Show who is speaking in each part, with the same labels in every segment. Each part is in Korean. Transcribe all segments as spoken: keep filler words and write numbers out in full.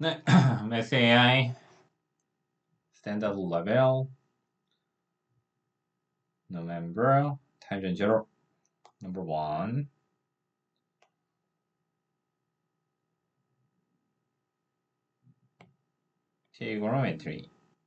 Speaker 1: 네, Math 에이아이 Standard Level November Tangent Zero Number One. Trigonometry.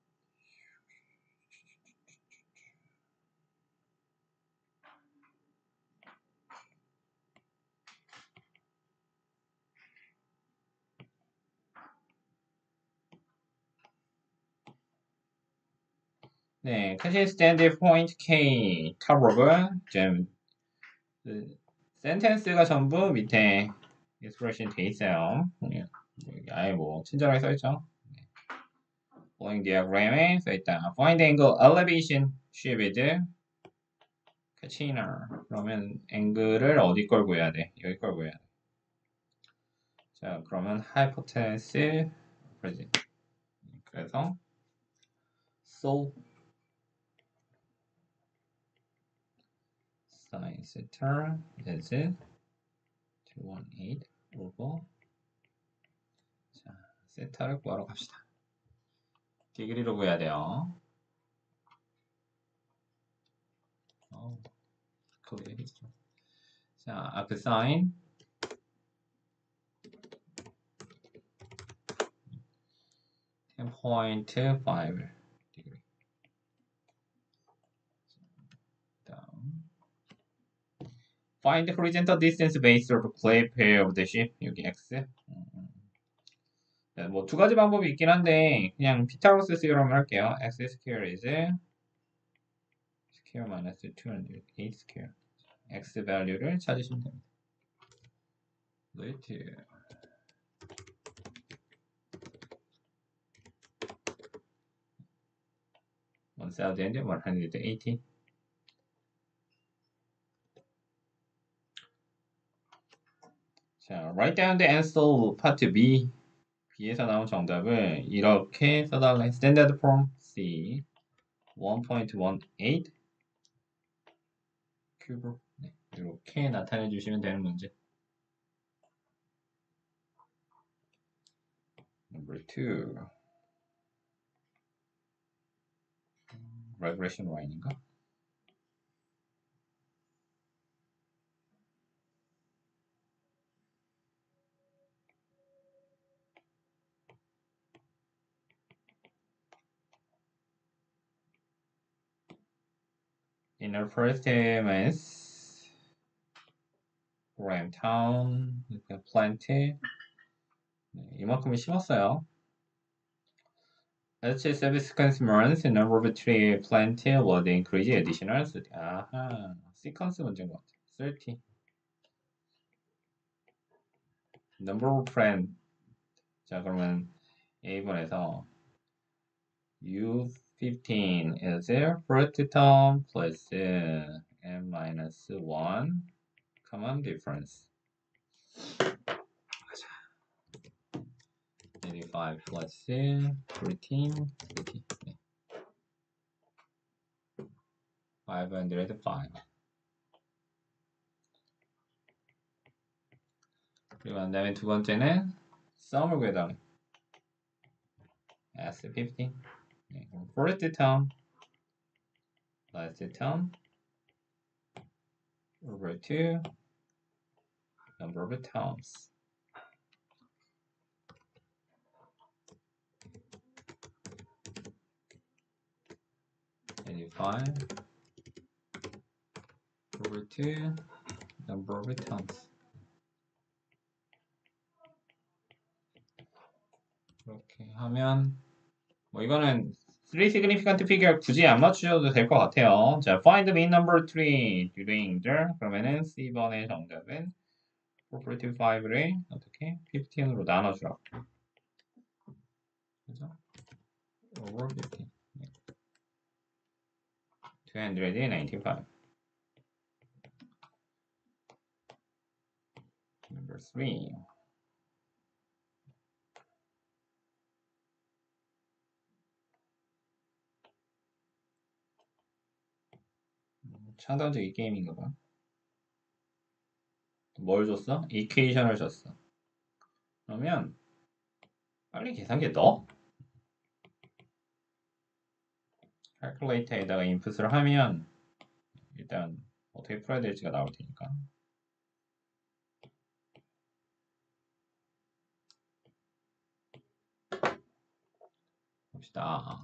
Speaker 1: 네, consistent point K 탑로그 좀 그, 센텐스가 전부 밑에 expression 돼 있어요. 네, 여기 아예 뭐 친절하게 써있죠. Following diagram에 써있다. Find angle elevation shifted Kachina. 그러면 앵글을 어디 걸 구해야 돼? 여기 걸 구해야 돼. 자, 그러면 hypotenuse present. 그래서 so sin theta is 이백십팔 over 자, 세타를 구하러 갑시다. 디그리로 구해야 돼요. 어, 클리어했죠. 자, 아크 사인 ten point five 디그리. 다음 Find the horizontal distance based on the clay pair of the ship. 여기 x. 뭐 두 가지 방법이 있긴 한데 그냥 피타고라스 스요럼을 할게요. x square is square minus 이백이 square. x value를 찾으시면 됩니다. Let one thousand one hundred eighty. 자, write down the answer part B. B에서 나온 정답을 이렇게 써달라. Standard form C one point one eight 큐브. 네, 이렇게 나타내 주시면 되는 문제. Number two. regression line인가? In our first elements, Ramtown, plenty. 네, 이만큼을 심었어요. Let's say service consumer's number of tree plenty would increase additional. 아하, sequence 문제인 것 같아. thirty. Number of friend. 자, 그러면 A 번에서 U fifteen is first term plus n minus one common difference. eighty-five plus thirteen, five hundred five. 그리고 난 다음에 두 번째는 sum을 구해달래. S fifteen. 네, first term last term over two number of terms. eighty-five over two number of terms. 이렇게 하면 뭐 이거는 three significant figure 굳이 안 맞추셔도 될 것 같아요. 자, find the mean number three during the 그러면은 C번의 정답은 four forty-five를 어떻게 fifteen으로 나눠주라고. 그죠? over fifteen. two hundred ninety-five. Number three. 상당적인 게임인가 봐. 뭘 줬어? 이퀘이션을 줬어. 그러면 빨리 계산기 넣어. calculator에다가 인풋을 하면 일단 어떻게 풀어야 될지가 나올 테니까. 봅시다.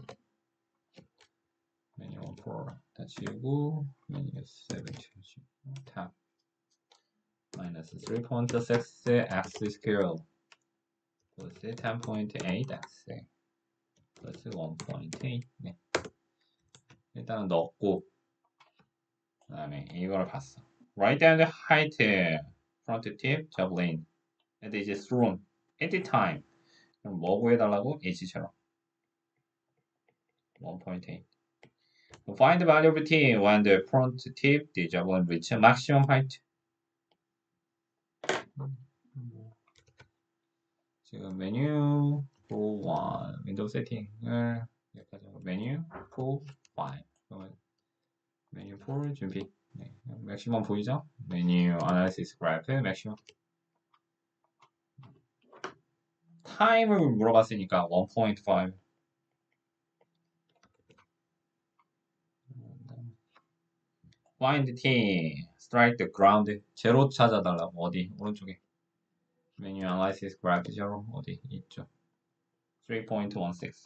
Speaker 1: 메뉴 사 다 지우고 메뉴 칠 지우고 탑 마이너스 삼 point six x squared 플러스 ten point eight x 플러스 one point eight. 네. 일단은 넣었고 그 다음에 이거를 봤어. Write down the height front tip javelin and is thrown at the time. 그럼 뭐 구해달라고? H처럼 one point eight. Find the value of t when the front tip the javelin reach maximum height. 지금 메뉴 사 일 윈도우 세팅을 여기까지 하고 메뉴 사 오 그러면 메뉴 사 준비. 네, 맥시멈 보이죠? 메뉴 아나리시스 그래프 맥시멈. 타임을 물어봤으니까 one point five. Find t, strike the ground. 제로 찾아달라고. 어디? 오른쪽에. 메뉴 아나리시스 그래프 제로 어디 있죠? three point one six.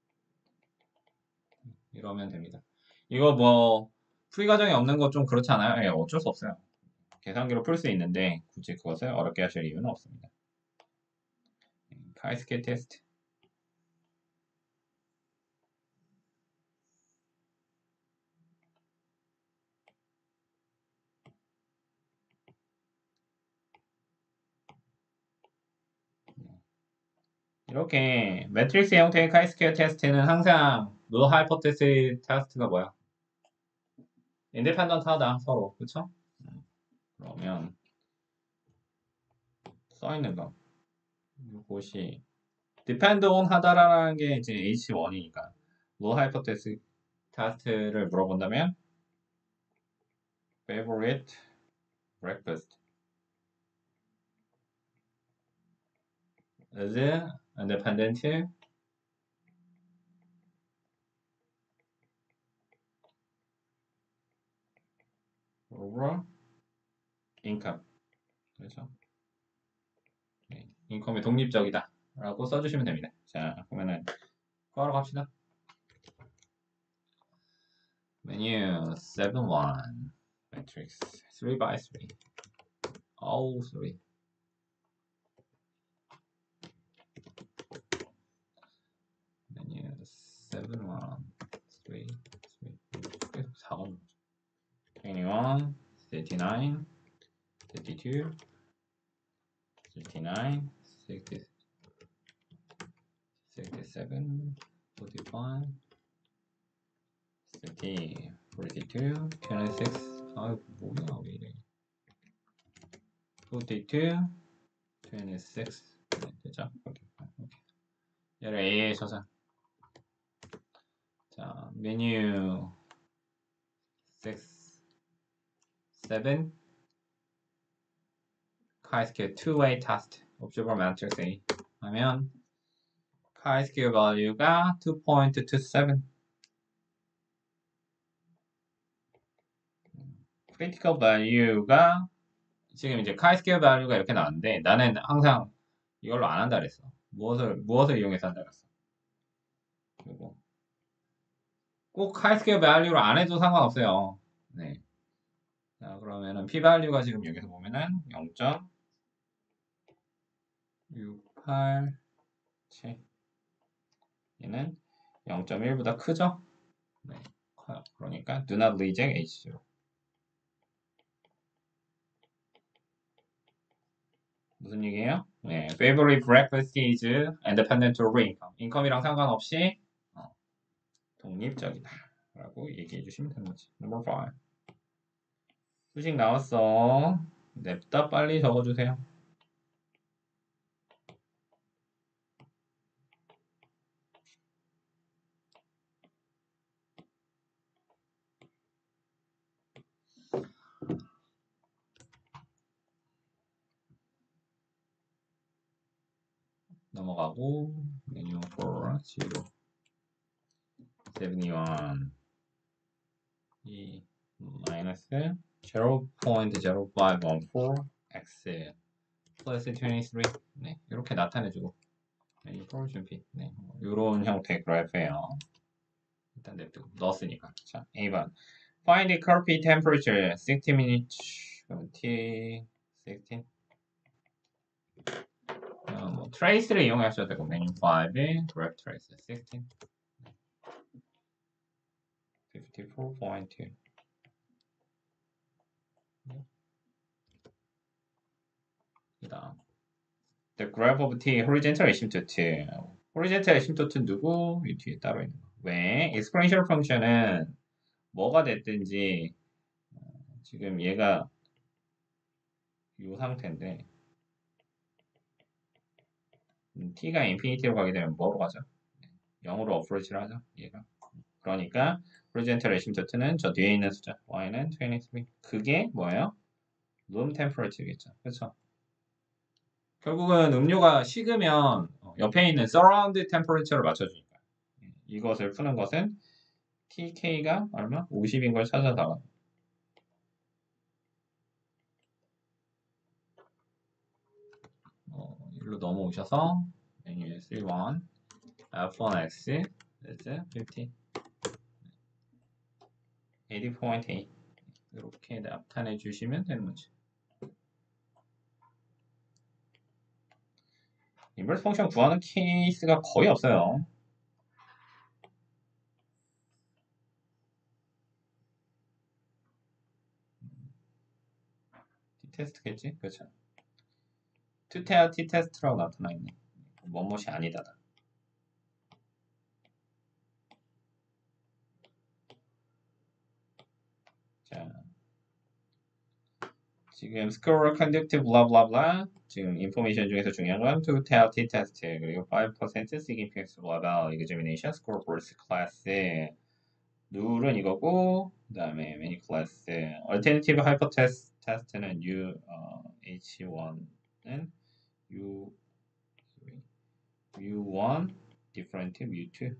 Speaker 1: 이러면 됩니다. 이거 뭐 풀이 과정이 없는 거 좀 그렇지 않아요? 예, 어쩔 수 없어요. 계산기로 풀 수 있는데 굳이 그것을 어렵게 하실 이유는 없습니다. 카이스케 테스트. 이렇게 매트릭스 형태의 카이스케어 테스트는 항상 누 하이포테시스 테스트가 뭐야? 인디펜던트하다 서로, 그쵸? 그러면 써있는 거 이것이 depend on 하다라는 게 이제 에이치 원이니까 누 하이포테시스 테스트를 물어본다면 favorite breakfast is independent over income. 그렇죠? 네, 인컴이 독립적이다 라고 써주시면 됩니다. 자, 그러면은 구하러 갑시다. 메뉴 seven one matrix three by three. 어우, three. 메뉴 seven one three three. 계속 사가 twenty-one, thirty-nine, thirty-two, thirty-nine, sixty, sixty-seven, forty-five, thirty, forty-two, twenty-six. 아, 뭐야, 왜 이래. forty-two, twenty-six. 네, 되죠? 오케이. 오케이. 얘를 A에 쳐서. 자, 메뉴 six, seven. chi-square two-way test observer matrix A 하면 chi-square value가 two point two seven. critical value가 지금 이제 chi-square value가 이렇게 나왔는데 나는 항상 이걸로 안 한다 그랬어. 무엇을 무엇을 이용해서 한다 그랬어. 그리고 꼭 chi-square value로 안 해도 상관없어요. 네. 자, 그러면은 p-value가 지금 여기서 보면은 영 점 육팔칠. 얘는 영 점 일보다 크죠? 네, 커요. 그러니까 do not reject 에이치 제로. 무슨 얘기예요? 네, favorite breakfast is independent of income. 인컴이랑 상관없이 어, 독립적이다. 라고 얘기해 주시면 되는 거지. Number five. 수식 나왔어. 냅다 빨리 적어주세요. 넘어가고 메뉴 사, 영, 칠십일 이 마이너스 영 포인트 영오백십사 x 플러스 이십삼 네, 이렇게 나타내주고 메뉴 사 준비 네, 이런 형태의 그래프예요. 일단 냅두고 넣었으니까. 자, 이 번 Find the coffee temperature sixty minutes 그럼 T 십육 어, 뭐 트레이스를 이용하셔도 되고 메뉴 오에 graph trace 십육 오십사 포인트 그다음 The graph of T horizontal asymptote horizontal asymptote 누구? 이 뒤에 따로 있는 거. 왜? exponential function은 뭐가 됐든지 지금 얘가 이 상태인데 음, t가 인피니티로 가게 되면 뭐로 가죠? 영으로 어프로치를 하죠. 얘가. 그러니까 horizontal asymptote는 저 뒤에 있는 숫자 y는 이십삼. 그게 뭐예요? room temperature겠죠. 그렇죠? 결국은 음료가 식으면 옆에 있는 surround temperature를 맞춰주니까 이것을 푸는 것은 tK가 얼마? 오십인 걸 찾아다가 어, 일로 넘어오셔서 메뉴에 쓰리 원 에프 원 x that's 오십 팔십 포인트 에잇 이렇게 나타내 주시면 되는 거지. 인버스 펑션 구하는 케이스가 거의 없어요. T테스트겠지? 그렇죠. 투테아 T테스트라고 나타나 있네. 뭐뭇이 아니다다. 자, 지금 score conductive 블라블라블라 지금 인포메이션 중에서 중요한 건 투테아 T테스트 그리고 오 퍼센트 significance level examination score versus class 룰은 이거고 그 다음에 many class alternative hypothesis test는 U 어, 에이치 원은 U U1 different U2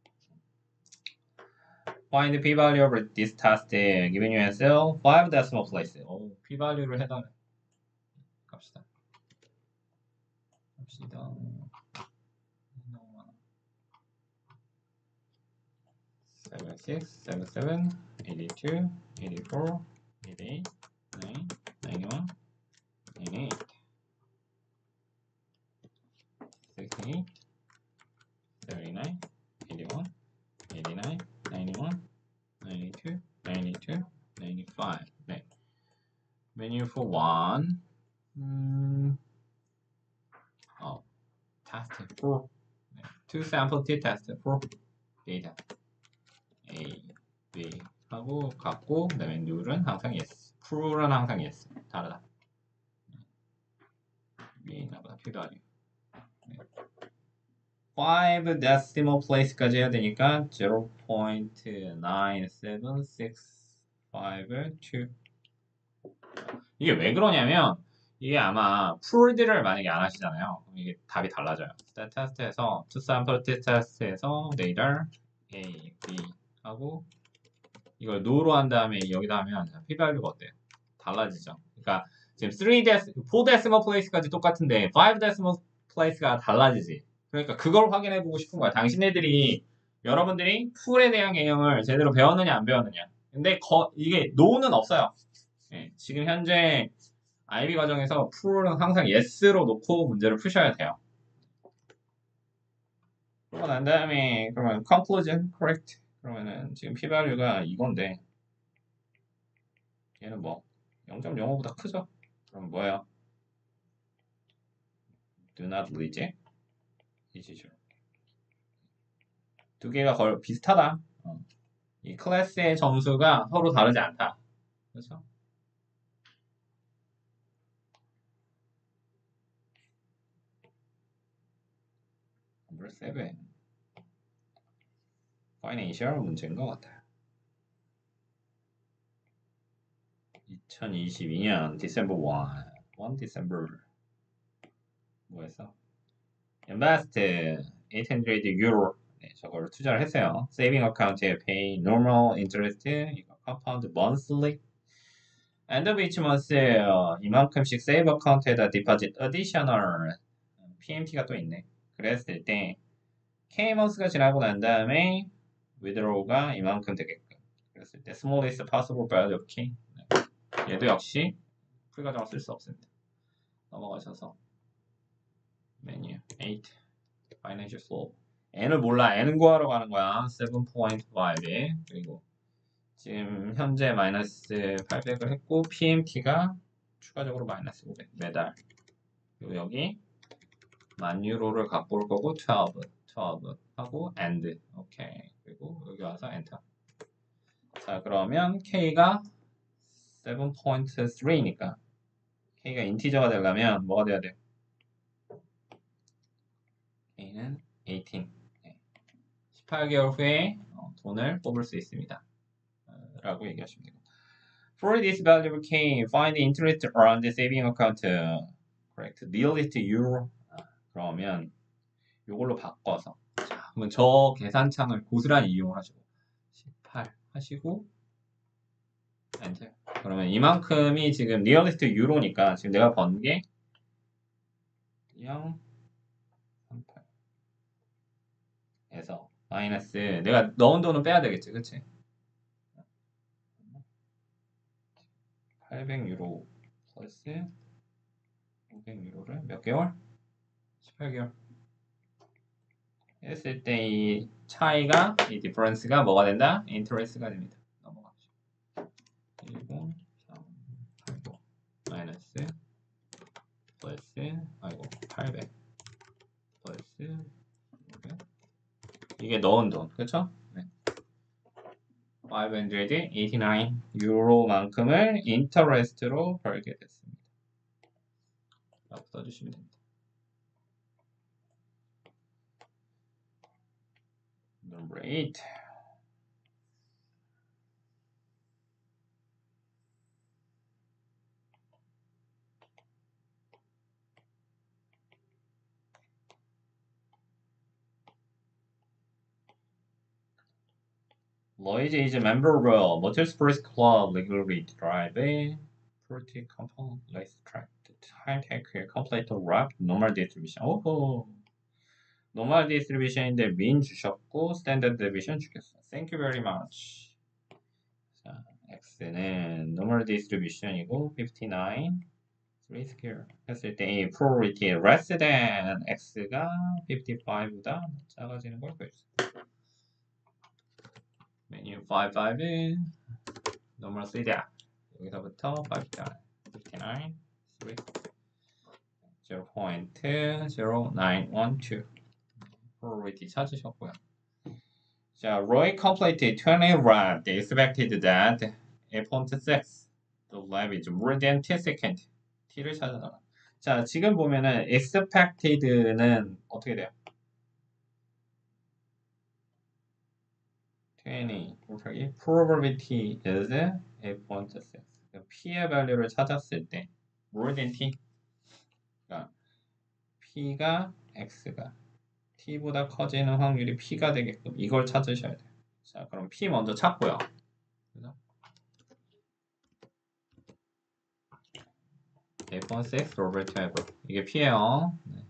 Speaker 1: Find the p-value of this test given you answer five decimal place. 오, p-value를 해달래. 갑시다. 갑시다. seventy-six, seventy-seven, eighty-two, eighty-four, eighty-eight, nine, ninety-one, ninety-eight, sixty-eight, seventy-nine, eighty-one, eighty-nine, ninety-one, ninety-two, ninety-two, ninety-five. 네. Menu for one. 음, 어, test four. 네. Two sample T test for data. A, B 하고 같고 그다음에 룰은 항상 yes. 프로는 항상 yes. 다르다. 위에 있나 보다. 필요하죠. five decimal place까지 해야 되니까 zero point nine seven six five two 이게 왜 그러냐면 이게 아마 풀들을 만약에 안 하시잖아요. 그럼 이게 답이 달라져요. 스tat 테스트에서 two sample 테스트에서 data A, B 하고 이걸 no로 한 다음에 여기다 하면 p-value가 어때요? 달라지죠. 그러니까 지금 three 데스, four decimal place까지 똑같은데 five decimal place가 달라지지. 그러니까 그걸 확인해 보고 싶은 거야. 당신네들이 여러분들이 풀에 대한 개념을 제대로 배웠느냐 안 배웠느냐. 근데 거, 이게 no는 없어요. 예, 지금 현재 아이비 과정에서 풀은 항상 yes로 놓고 문제를 푸셔야 돼요. 그러고 난 다음에 그러면 conclusion correct 그러면은 지금 p-value가 이건데 얘는 뭐 영 점 영오보다 크죠? 그럼 뭐예요? Do not reject 이지죠. 두 개가 거의 비슷하다. 어. 이 클래스의 점수가 서로 다르지 않다. 그렇죠? Number seven. 파이낸셜 문제인 것 같아요. 이천이십이 년 디셈버 일, 일 디셈버 뭐 했어? invest eight hundred euro. 네, 저거를 투자를 했어요. saving account에 pay normal interest, 이거 compound monthly. end of each month 어, 이만큼씩 save account에다 deposit additional 피엠티가 또 있네. 그랬을 때 K-months가 지나고 난 다음에 withdraw가 이만큼 되게끔. 그랬을 때 smallest possible value of K. 네. 얘도 역시 풀 과정을 쓸 수 없습니다. 넘어가셔서 메뉴 eight financial flow. n을 몰라. n은 구하러 가는 거야. seven point five에 그리고 지금 현재 마이너스 팔백을 했고 피엠티가 추가적으로 마이너스 오백 매달. 그리고 여기 만 유로를 갖고 올 거고 twelve, twelve 하고 and 오케이. 그리고 여기 와서 엔터. 자 그러면 K가 seven point three니까 K가 인티저가 되려면 뭐가 돼야 돼? K는 eighteen. 네. 십팔 개월 후에 돈을 뽑을 수 있습니다. 라고 얘기하시면 되고. For this valuable K, find the interest on the saving account. Correct. Nearest euro. 그러면 이걸로 바꿔서 자, 그러면 저 계산창을 고스란히 이용을 하시고 십팔 하시고 엔터. 그러면 이만큼이 지금 nearest euro니까 지금 내가 번 게 영 삼팔 에서 마이너스 내가 넣은 돈은 빼야 되겠지, 그치? 팔백 유로 플러스 오백 유로를 몇 개월? 십팔 개월 했을 때 이 차이가 이 디퍼런스가 뭐가 된다? 인터레스트가 됩니다. 넘어가죠. 그리고 삼, 팔, 마이너스 플러스 아이고 팔백 플러스 오백 이게 넣은 돈 그쵸? 네. 오백팔십구 유로만큼을 인터레스트로 벌게 됐습니다. 라고 써주시면 됩니다. Number eight. Lloyd is a member of Motorsports Club, regularly driving pretty compound race track. high-tech complete wrap normal distribution. 오호. normal distribution인데 min 주셨고 standard deviation 주겠어. Thank you very much. 자, x는 normal distribution이고 fifty-nine three square 했을 때 이 probability less than x가 fifty-five보다 작아지는 걸 보여주세요. 메뉴 fifty-five은 normal 쓰리다. 여기서부터 fifty-nine, fifty-nine, three, zero point zero nine one two probability 찾으셨고요. 자, Roy completed twenty laps. They expected that eight point six the lap is more than ten seconds. t를 찾아라. 자, 지금 보면은 expected는 어떻게 돼요? twenty 곱하기 probability is eight point six. P의 value를 찾았을 때 more than T. 그러니까 P가 X가 T보다 커지는 확률이 P가 되게끔 이걸 찾으셔야 돼요. 자, 그럼 P 먼저 찾고요. 그래서 eight point six over twelve. 이게 P예요. 네.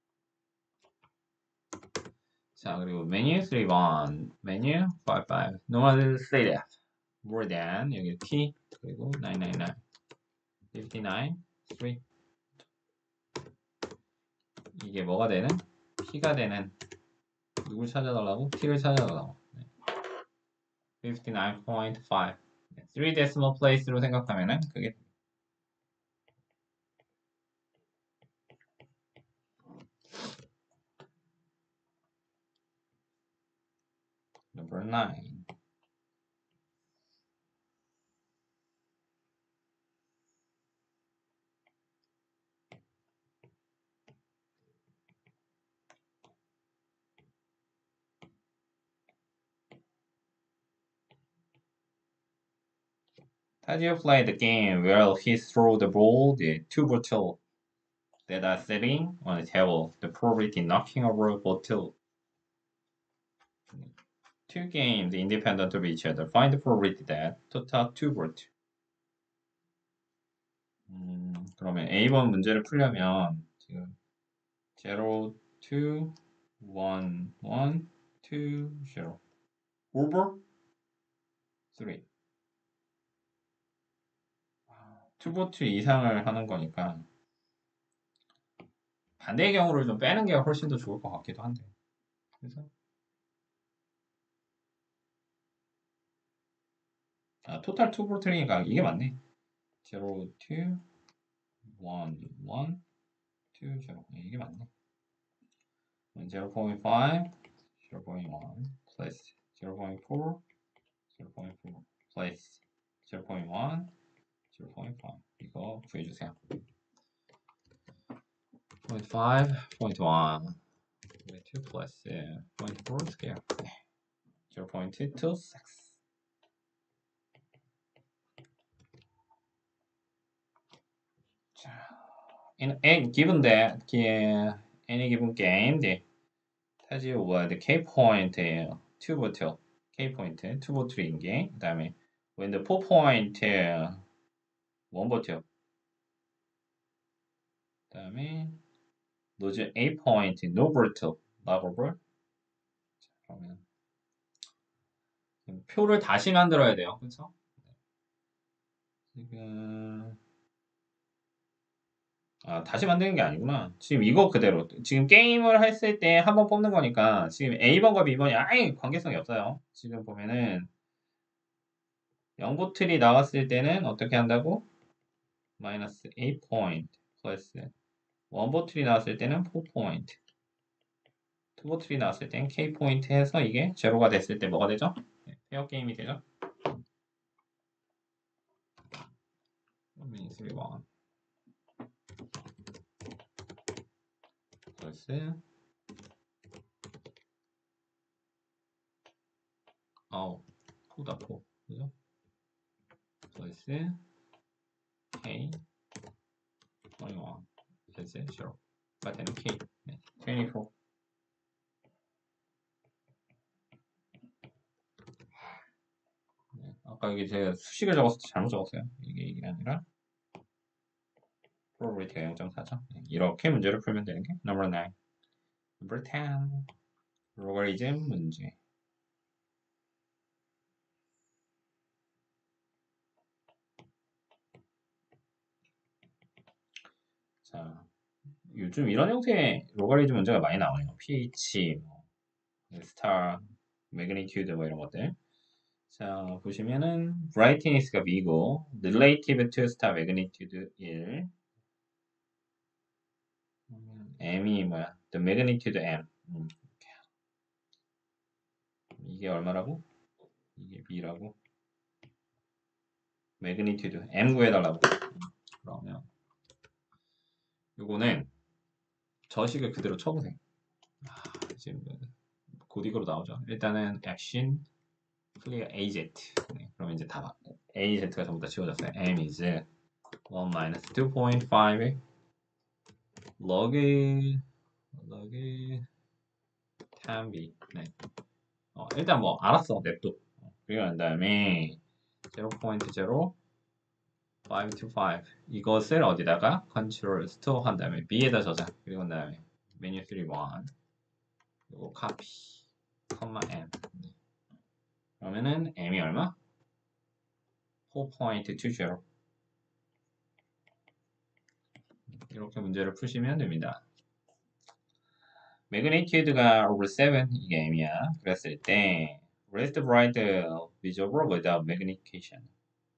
Speaker 1: 자, 그리고 메뉴 thirty-one, 메뉴 fifty-five. normal say that. more than 여기 T 그리고 nine ninety-nine, fifty-nine, three. 이게 뭐가 되는? P가 되는 누굴 찾아달라고? T를 찾아달라고. 네. fifty-nine point five. 네. three decimal place로 생각하면은 그게 number nine. Tadeo played the game where he threw the ball the two bottle that are sitting on the table. The probability knocking over a bottle. Two games independent of each other. Find the probability that total two vote. 음, 그러면 A번 문제를 풀려면 지금 zero, two, one, one, two, zero. over three. 투 보트 이상을 하는 거니까 반대의 경우를 좀 빼는 게 훨씬 더 좋을 것 같기도 한데. 그래서 아, 토탈 투 보트니까 이게 맞네. zero, two, one, one, two, zero. 이게 맞네. zero point five, zero point one plus zero point four, zero point four plus zero point one, zero point five. 이거 구해주세요. zero point five, zero point one, two plus zero point four square. zero point two six. In a given that any given game, the tells you what the K point two vote, K point two vote인 게, 그다음에 when the four point one vote, 그다음에 노즈 eight point no vote, 나고볼. 그러면 표를 다시 만들어야 돼요, 그렇죠? 지금 아, 다시 만드는 게 아니구나. 지금 이거 그대로. 지금 게임을 했을 때 한 번 뽑는 거니까 지금 A번과 B번이 아예 관계성이 없어요. 지금 보면은 영 보틀이 나왔을 때는 어떻게 한다고? 마이너스 eight point 플러스 일 보틀이 나왔을 때는 four point 이 보틀이 나왔을 때는 K 포인트 해서 이게 제로가 됐을 때 뭐가 되죠? 네, 페어 게임이 되죠? means we won. 플러스 아우 포다 포 그죠? 플러스 K 이십일 플러스 제로가 되는 K 네, 이십사. 네, 아까 여기 제가 수식을 적었을 때 잘못 적었어요. 이게 이게 아니라 probability가 영 점 사죠. 네, 이렇게 문제를 풀면 되는 게 number nine. number ten. 로가리즘 문제. 자, 요즘 이런 형태의 로가리즘 문제가 많이 나와요. pH, 뭐, 스타, 매그니튜드 뭐 이런 것들. 자, 보시면은 brightness가 B고 relative to star magnitude 일. M이 뭐야? the magnitude M. 음, 이게 얼마라고? 이게 B라고. magnitude M 구해달라고. 음, 그러면 요거는 저식을 그대로 쳐보세요. 아, 지금 고딕으로 나오죠. 일단은 action clear az. 네, 그러면 이제 다 az가 전부 다 지워졌어요. m is one minus two point five log log ten b. 네. 어, 일단 뭐 알았어 냅둬. 그리고 난 다음에 zero point zero five two five 이것을 어디다가 컨트롤 스토어 한 다음에 b에다 저장. 그리고 난 다음에 메뉴 쓰리 원 그리고 copy 컴마 m. 그러면은 m이 얼마? four point two zero. 이렇게 문제를 푸시면 됩니다. magnitude가 over seven 이게 m이야. 그랬을 때 rest bright visible without magnification.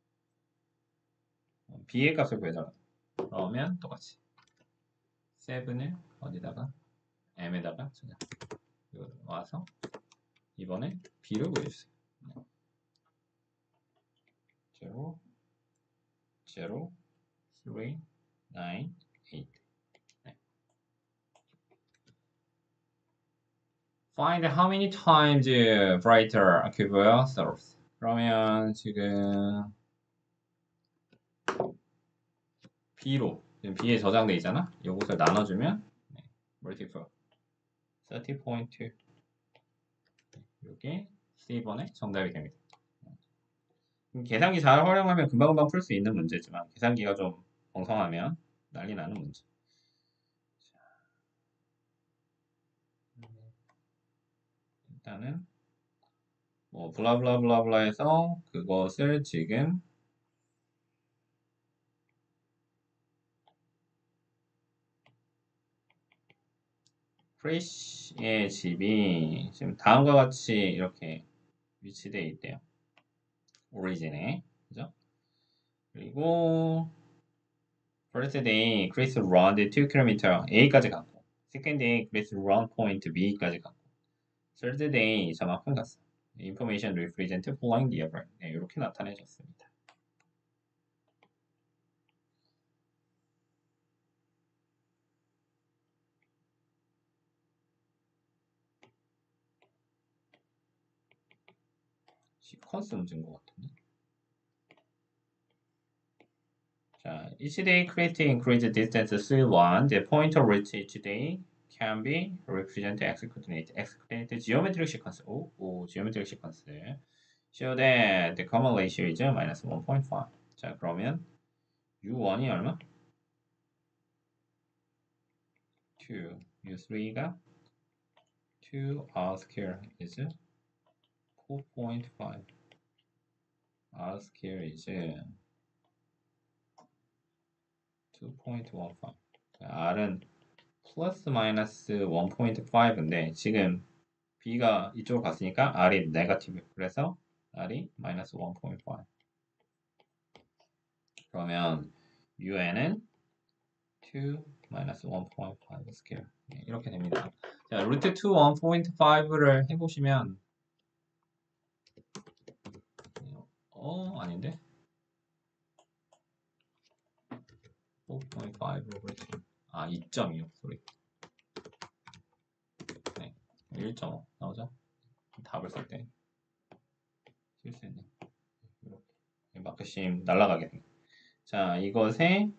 Speaker 1: b의 값을 구해달라. 그러면 똑같이 seven을 어디다가 m에다가 저장. 와서 이번에 b를 구해주세요. zero, zero, three, nine, eight. Find how many times brighter a cube serves. 그러면 지금 B로 지금 B에 저장돼 있잖아. 이것을 나눠주면 네, multiple 삼십 포인트 이게 십 번의 정답이 됩니다. 계산기 잘 활용하면 금방금방 풀 수 있는 문제지만 계산기가 좀 엉성하면 난리 나는 문제. 일단은 뭐 블라블라블라블라 해서 그것을 지금 프레쉬의 집이 지금 다음과 같이 이렇게 위치되어 있대요. 오리진에. 그죠? 그리고 first day Chris run two 킬로미터 A까지 갔고 second day Chris run point B까지 갔고 third day 저만큼 갔어. information represent following the above. 네, 이렇게 나타내졌습니다. 시퀀스 문제인 것 같은데. 자, each day create increase distance C one. The point of reach each day can be represented x coordinate. x coordinate geometric sequence. 오, 오, geometric sequence. Show that the common ratio is minus one point five. 자, 그러면 U 원이 얼마? two. U three가 two R square is four point five. R square is two point one five. R은 플러스 마이너스 일 포인트 오인데 지금 B가 이쪽으로 갔으니까 R이 네거티브. 그래서 R이 마이너스 일 포인트 오. 그러면 Un은 two 마이너스 일 포인트 오 스퀘어. 네, 이렇게 됩니다. 자, 루트 투 일 포인트 오를 해보시면 어 아닌데 사 포인트 오로 그랬지. 아 이 점 이요. 소리. 네, 일 점 오 나오죠? 답을 쓸 때 실수했네. 이렇게 마크심 날라가게 됩니다. 자, 이것에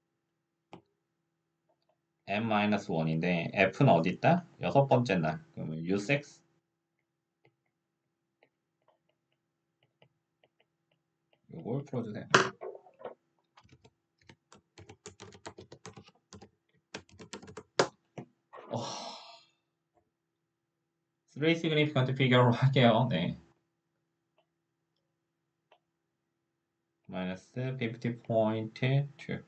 Speaker 1: n-원인데 f는 어디 있다? 여섯 번째 날. 그러면 u6 요걸 풀어주세요. 어... three significant figure로 할게요. 네. 마이너스 오십 포인트 투.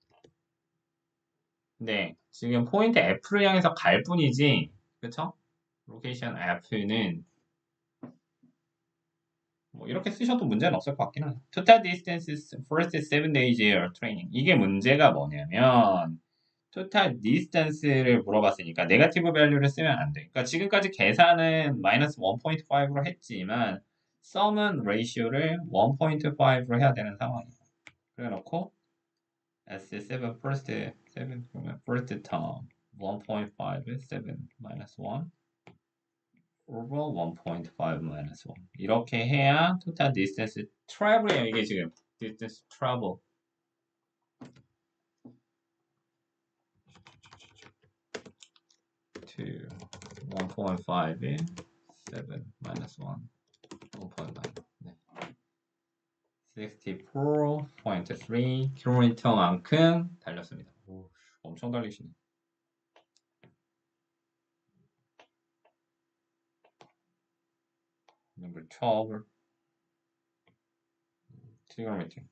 Speaker 1: 네, 지금 포인트 F를 향해서 갈 뿐이지, 그쵸? 로케이션 F는 뭐 이렇게 쓰셔도 문제는 없을 것 같긴 하네. Total distance first seven days air training. 이게 문제가 뭐냐면 total distance를 물어봤으니까 네거티브 밸류를 쓰면 안 돼. 그러니까 지금까지 계산은 마이너스 일 포인트 오로 했지만 sum은 ratio를 일 포인트 오로 해야 되는 상황이에요. 그래 놓고 S seven first seven 그러면 first term 일 포인트 오 seven minus one over 일 포인트 오 minus one 이렇게 해야 total distance travel이에요. 이게 지금 distance travel to 일 포인트 오에 seven minus one 일 포인트 nine 네. 육십사 포인트 삼 킬로미터만큼 달렸습니다. 오, 엄청 달리시네. number twelve trigonometry.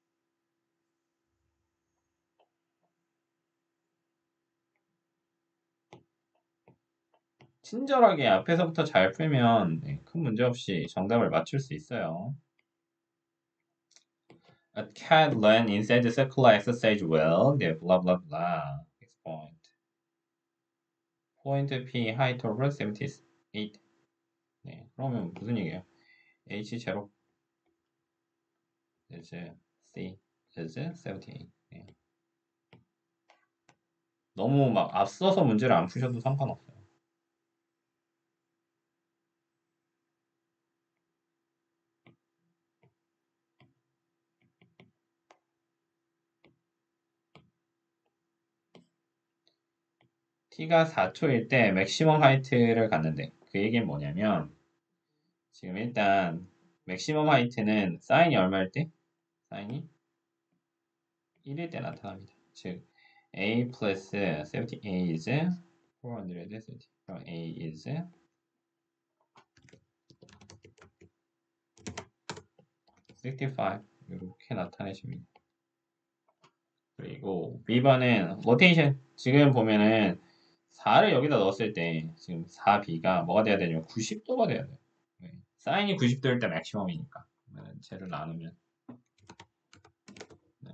Speaker 1: 친절하게 앞에서부터 잘 풀면 네, 큰 문제 없이 정답을 맞출 수 있어요. A cat ran inside the circular exercise well. 네, blah blah blah. Next point. Point P height over seventy-eight. 네, 그러면 무슨 얘기예요? H 제로 is C is seventy-eight. 네. 너무 막 앞서서 문제를 안 푸셔도 상관없어요. t가 사 초일 때 맥시멈 하이트를 갔는데 그 얘기는 뭐냐면 지금 일단 맥시멈 하이트는 사인이 얼마일 때? 사인이 일일 때 나타납니다. 즉 a 플러스 칠십 a is 사백삼십. 그럼 a is 육십오 이렇게 나타내십니다. 그리고 B번은 로테이션 지금 보면은 사를 여기다 넣었을 때 지금 사 비가 뭐가 돼야 되냐면 구십 도가 돼야 돼요. 네. 사인이 구십 도일 때 맥시멈이니까 그러면 쟤를 나누면 네.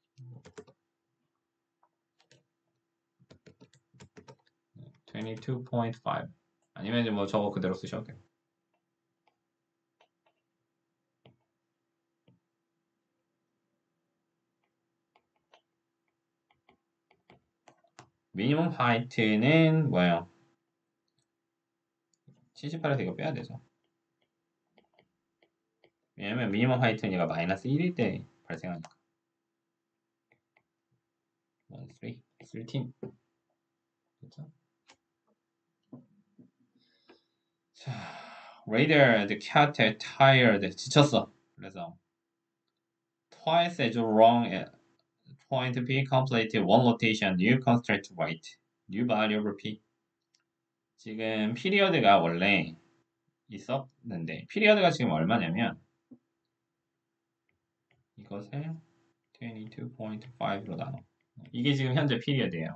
Speaker 1: 이십이 점 오 아니면 이제 뭐 저거 그대로 쓰셔도 돼요. 미니멈 하이트는 뭐예요? 칠십팔에서 이거 빼야 되죠. 왜냐면 미니멈 하이트는 얘가 마이너스 일일 때 발생하니까. 일, 삼, 삼. 그렇죠? 자, Radar, the cat tired. 지쳤어. 그래서 twice as long point P complete one rotation new constraint right. new value over P. 지금 피리어드가 원래 있었는데 피리어드가 지금 얼마냐면 이것을 이십이 점 오로 나눠. 이게 지금 현재 피리어드예요.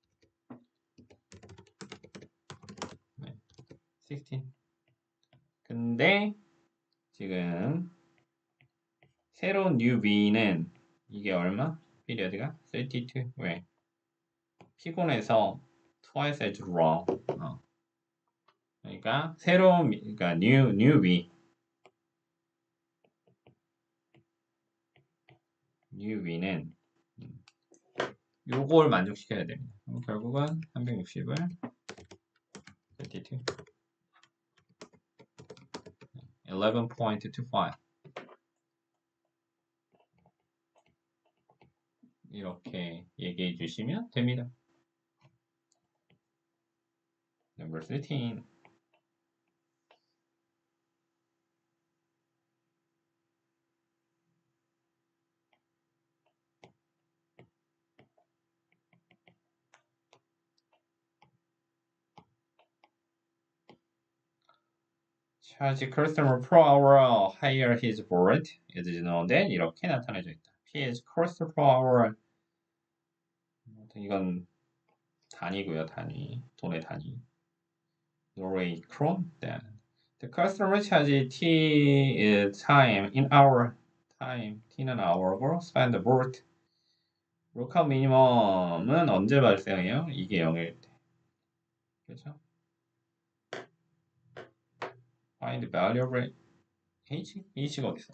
Speaker 1: 네, 십육. 근데 지금 새로운 new V는 이게 얼마? 피리어드가 삼십이. 왜? 피곤해서 twice as long. 어. 그러니까 새로운 그러니까 new new V new V는 요걸 만족시켜야 됩니다. 그럼 결국은 삼백육십을 삼십이 일 일 점 이십오 이렇게 얘기해 주시면 됩니다. Number thirteen. Charge customer per hour hire his board is known that 이렇게 나타내져 있다. P is cost per hour. 이건 단위고요, 단위. 돈의 단위. Norway krone. Then the customer charge T is time in hour. time T는 hour고 spend board. 로컬 미니멈은 언제 발생해요? 이게 영일 때. 그렇죠? Find value of H? H가 어디 있어?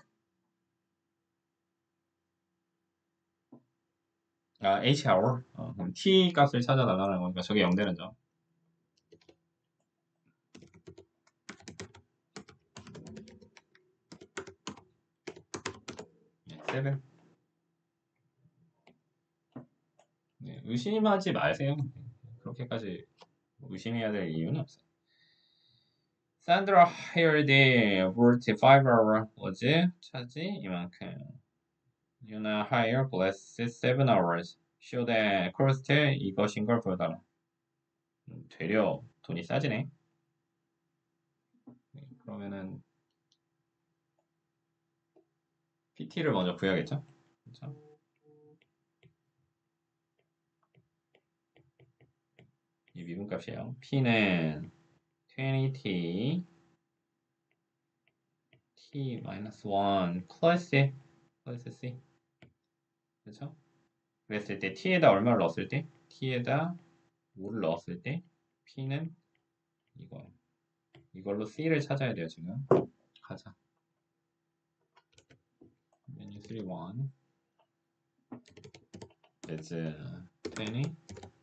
Speaker 1: 아, H hour. 어, 그럼 T 값을 찾아달라는 거니까 저게 영 되는 점. 칠. 네, 의심하지 마세요. 그렇게까지 의심해야 될 이유는 없어요. Sandra hired worth five hour was 차지 이만큼. Yuna hire bless seven hours. Show that cost 이것인 걸 보여달라. 음, 되려 돈이 싸지네. 네, 그러면은 피티를 먼저 구해야겠죠? 그렇죠? 이 미분값이에요. P는 이십 T T 마이너스 일 플러스 플러스 C 그렇죠? 그랬을 때 T에다 얼마를 넣었을 때? T에다 오를 넣었을 때 P는 이거 이걸로 C를 찾아야 돼요 지금. 가자. 메뉴 삼 일 is 이십오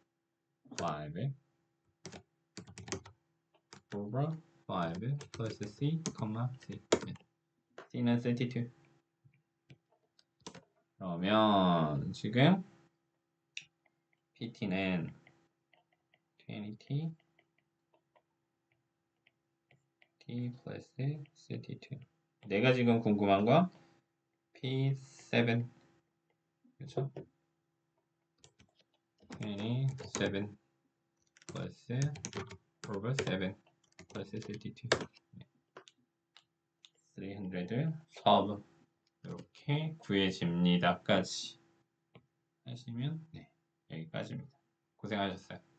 Speaker 1: over 오 plus C, C. C는 삼십이. 그러면 지금 피티는 twenty t t 플러스 thirty-two. 내가 지금 궁금한 건 피 세븐, 그렇죠? twenty-seven 플러스 over seven 플러스 thirty-two. 삼백 solve. 이렇게 구해집니다까지 하시면 네, 여기까지입니다. 고생하셨어요.